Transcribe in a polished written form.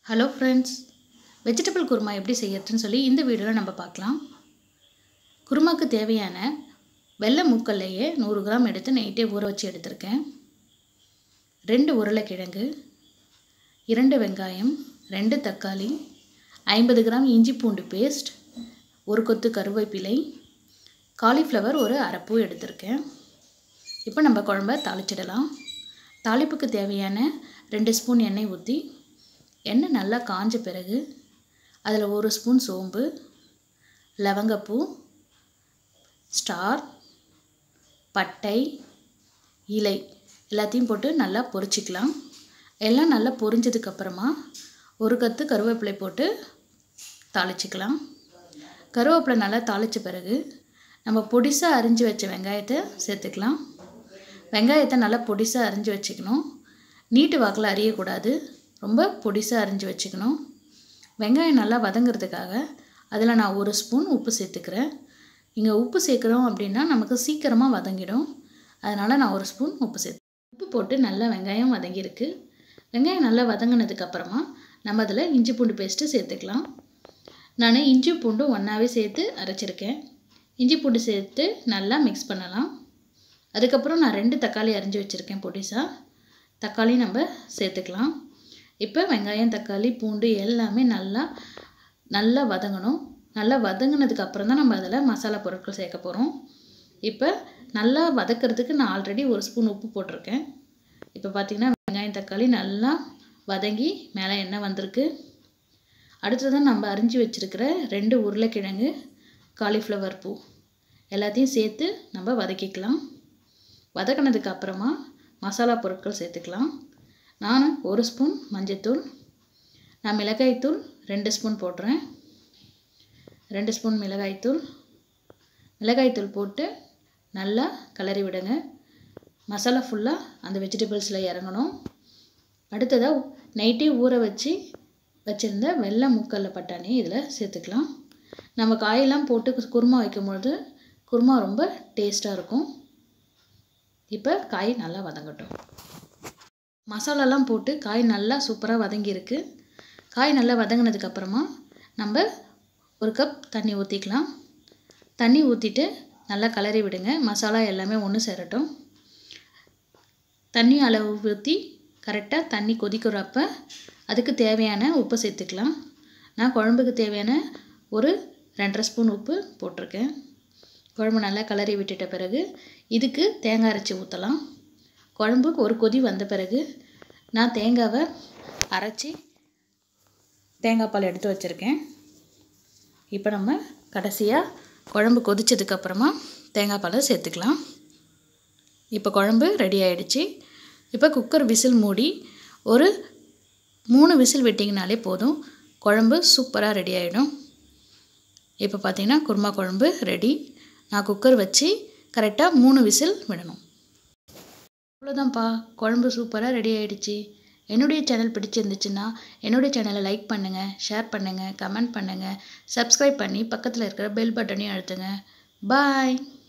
Hello friends, vegetable kurma எப்படி செய்யறதுன்னு சொல்லி இந்த வீடியோவில் நம்ம பார்க்கலாம். குருமாக்கு தேவையான வெள்ளை மூக்கல்லையே 100 கிராம் எடுத்து நைட்டே ஊற வச்சு எடுத்திருக்கேன். 2 உருளைக்கிழங்கு, 2 வெங்காயம், 2 தக்காளி, 50 கிராம் இஞ்சி பூண்டு பேஸ்ட், 1 கொத்து கருவேப்பிலை, காலிஃப்ளவர் ஒரு அரைப்பூ எடுத்திருக்கேன். இப்போ நம்ம குழம்ப தாளிச்சிடலாம். தாளிப்புக்கு தேவையான 2 ஸ்பூன் எண்ணெய் ஊற்றி எண்ணெய் நல்லா காஞ்ச பிறகு அதில் 1 ஸ்பூன் சோம்பு, லவங்கப்பூ, ஸ்டார், பட்டை, இலை எல்லாத்தையும் போட்டு நல்லா பொரிச்சிக்கலாம். எல்லாம் நல்லா பொரிஞ்சதுக்கப்புறமா 1 கொத்து கருவேப்பிலை போட்டு தாளிச்சிக்கலாம். கருவேப்பிலை நல்லா தாளித்த பிறகு நம்ம பொடிசாக அரிஞ்சு வச்ச வெங்காயத்தை சேர்த்துக்கலாம். வெங்காயத்தை நல்லா பொடிசாக அரிஞ்சு வச்சுக்கணும். நீட்டு வாக்கில் அரியக்கூடாது, ரொம்ப பொடிசாக அரிஞ்சு வச்சுக்கணும். வெங்காயம் நல்லா வதங்கிறதுக்காக அதில் நான் 1 ஸ்பூன் உப்பு சேர்த்துக்கிறேன். இங்கே உப்பு சேர்க்குறோம் அப்படின்னா நமக்கு சீக்கிரமாக வதங்கிடும், அதனால் நான் 1 ஸ்பூன் உப்பு உப்பு போட்டு நல்லா வெங்காயம் வதங்கியிருக்கு. வெங்காயம் நல்லா வதங்கினதுக்கப்புறமா நம்ம அதில் இஞ்சி பூண்டு பேஸ்ட்டு சேர்த்துக்கலாம். நான் இஞ்சி பூண்டு ஒன்றாவே சேர்த்து அரைச்சிருக்கேன். இஞ்சி பூண்டு சேர்த்து நல்லா மிக்ஸ் பண்ணலாம். அதுக்கப்புறம் நான் 2 தக்காளி அரிஞ்சு வச்சுருக்கேன் பொடிசாக. தக்காளி நம்ம சேர்த்துக்கலாம். இப்போ வெங்காயம், தக்காளி, பூண்டு எல்லாமே நல்லா வதங்கணும். நல்லா வதங்கினதுக்கப்புறம் தான் நம்ம அதில் மசாலா பொருட்கள் சேர்க்க போகிறோம். இப்போ நல்லா வதக்கிறதுக்கு நான் ஆல்ரெடி 1 ஸ்பூன் உப்பு போட்டிருக்கேன். இப்போ பார்த்திங்கன்னா வெங்காயம், தக்காளி நல்லா வதங்கி மேலே எண்ணெய் வந்திருக்கு. அடுத்ததான் நம்ம அரிஞ்சு வச்சுருக்கிற 2 உருளைக்கிழங்கு, காலிஃப்ளவர் பூ எல்லாத்தையும் சேர்த்து நம்ம வதக்கிக்கலாம். வதக்கினதுக்கு அப்புறமா மசாலா பொருட்கள் சேர்த்துக்கலாம். நான் 1 ஸ்பூன் மஞ்சள்தூள், நான் மிளகாய்த்தூள் 2 ஸ்பூன் போடுறேன். 2 ஸ்பூன் மிளகாய்த்தூள் போட்டு நல்லா கிளறி விடுங்க. மசாலா ஃபுல்லாக அந்த வெஜிடபிள்ஸில் இறங்கணும். அடுத்ததாக நைட்டே ஊற வச்சுருந்த வெள்ளை மூக்கல்ல பட்டாணி இதில் சேர்த்துக்கலாம். நம்ம காயெல்லாம் போட்டு குருமா வைக்கும்பொழுது குருமா ரொம்ப டேஸ்ட்டாக இருக்கும். இப்போ காய் நல்லா வதங்கட்டும். மசாலாலாம் போட்டு காய் நல்லா சூப்பராக வதங்கியிருக்கு. காய் நல்லா வதங்கினதுக்கப்புறமா நம்ம 1 கப் தண்ணி ஊற்றிக்கலாம். தண்ணி ஊற்றிட்டு நல்லா கிளறி விடுங்க. மசாலா எல்லாமே ஒன்று சேரட்டும். தண்ணி அளவு ஊற்றி கரெக்டாக தண்ணி கொதிக்கிறப்ப அதுக்கு தேவையான உப்பு சேர்த்துக்கலாம். நான் குழம்புக்கு தேவையான ஒரு 2.5 ஸ்பூன் உப்பு போட்டிருக்கேன். குழம்பு நல்லா கிளறி விட்டுட்ட பிறகு இதுக்கு தேங்காய் அரைச்சி ஊற்றலாம். குழம்புக்கு ஒரு கொதி வந்த பிறகு நான் தேங்காவை அரைச்சி தேங்காய் பால் எடுத்து வச்சுருக்கேன். இப்போ நம்ம கடைசியாக குழம்பு கொதிச்சதுக்கப்புறமா தேங்காய் பாலை சேர்த்துக்கலாம். இப்போ குழம்பு ரெடி ஆகிடுச்சு. இப்போ குக்கர் விசில் மூடி ஒரு 3 விசில் விட்டிங்கனாலே போதும், குழம்பு சூப்பராக ரெடி ஆகிடும். இப்போ பார்த்திங்கன்னா குருமா குழம்பு ரெடி. நான் குக்கர் வச்சு கரெக்டாக 3 விசில் விடணும். அவ்வளோதான்ப்பா, குழம்பு சூப்பராக ரெடி ஆகிடுச்சு. என்னுடைய சேனல் பிடிச்சிருந்துச்சுன்னா என்னுடைய சேனலை லைக் பண்ணுங்கள், ஷேர் பண்ணுங்கள், கமெண்ட் பண்ணுங்கள், சப்ஸ்கிரைப் பண்ணி பக்கத்தில் இருக்கிற பெல் பட்டனையும் அழுத்துங்க. பாய்.